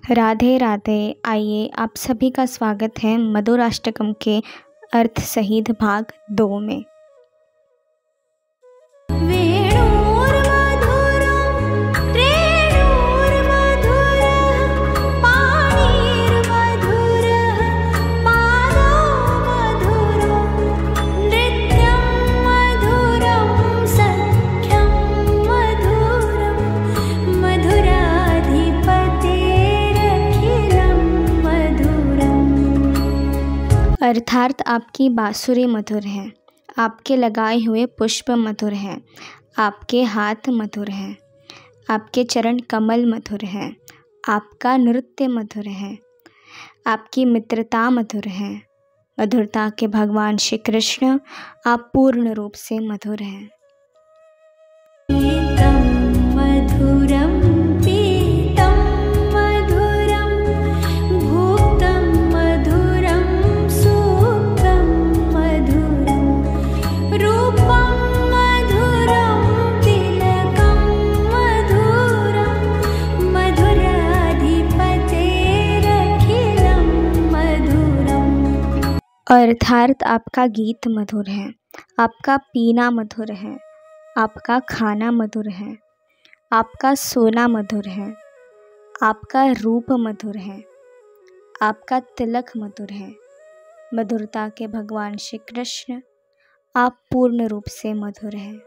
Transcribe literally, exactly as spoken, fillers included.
राधे राधे। आइए आप सभी का स्वागत है मधुराष्टकम के अर्थ सहित भाग दो में। अर्थात आपकी बांसुरी मधुर है, आपके लगाए हुए पुष्प मधुर हैं, आपके हाथ मधुर हैं, आपके चरण कमल मधुर हैं, आपका नृत्य मधुर है, आपकी मित्रता मधुर है। मधुरता के भगवान श्री कृष्ण आप पूर्ण रूप से मधुर हैं। अर्थात आपका गीत मधुर है, आपका पीना मधुर है, आपका खाना मधुर है, आपका सोना मधुर है, आपका रूप मधुर है, आपका तिलक मधुर है। मधुरता के भगवान श्री कृष्ण आप पूर्ण रूप से मधुर हैं।